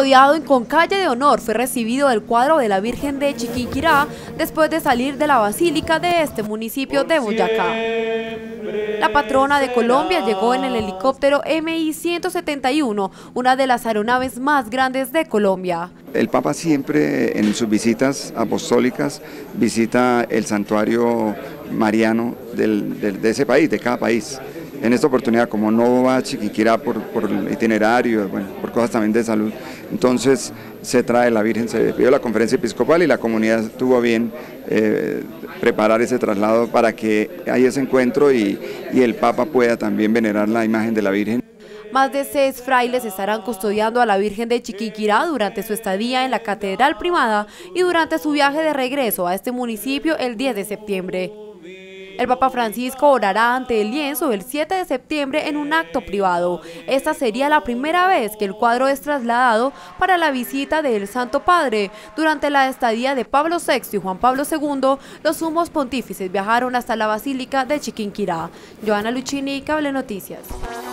Rodeado y con calle de honor, fue recibido el cuadro de la Virgen de Chiquinquirá después de salir de la basílica de este municipio de Boyacá. La patrona de Colombia llegó en el helicóptero MI-171, una de las aeronaves más grandes de Colombia. El Papa siempre en sus visitas apostólicas visita el santuario mariano de ese país, de cada país. En esta oportunidad, como no va a Chiquinquirá por el itinerario, bueno, por cosas también de salud, entonces se trae la Virgen, se pidió la conferencia episcopal y la comunidad tuvo bien preparar ese traslado para que haya ese encuentro y el Papa pueda también venerar la imagen de la Virgen. Más de 6 frailes estarán custodiando a la Virgen de Chiquinquirá durante su estadía en la Catedral Primada y durante su viaje de regreso a este municipio el 10 de septiembre. El Papa Francisco orará ante el lienzo el 7 de septiembre en un acto privado. Esta sería la primera vez que el cuadro es trasladado para la visita del Santo Padre. Durante la estadía de Pablo VI y Juan Pablo II, los sumos pontífices viajaron hasta la Basílica de Chiquinquirá. Joana Luchini, Cable Noticias.